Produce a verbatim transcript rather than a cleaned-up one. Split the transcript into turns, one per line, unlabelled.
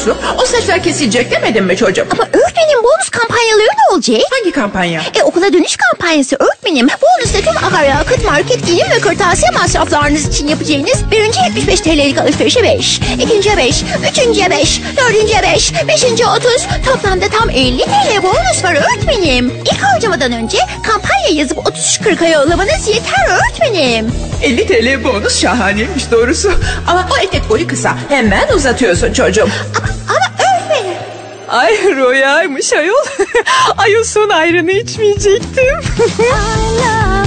doğrusu. O saçlar kesilecek demedin mi çocuğum?
Ama öğretmenim bonus kampanyaları ne olacak?
Hangi kampanya?
E okula dönüş kampanyası öğretmenim. Bonusla tüm akaryakıt, market, giyim ve kırtasiye masraflarınız için yapacağınız birinci yetmiş beş T L'lik alışverişe beş, ikinci beş, üçüncü beş, dördüncü beş, beşinci otuz, toplamda tam elli T L bonus var öğretmenim. İlk harcamadan önce kampanya yazıp otuz kırka yollamanız yeter öğretmenim.
elli T L bonus şahaneymiş doğrusu. Ama o etek boyu kısa. Hemen uzatıyorsun çocuğum.
Ama, ama öğretmenim.
Ay rüyaymış ayol. Ay o son ayranı içmeyecektim.
I love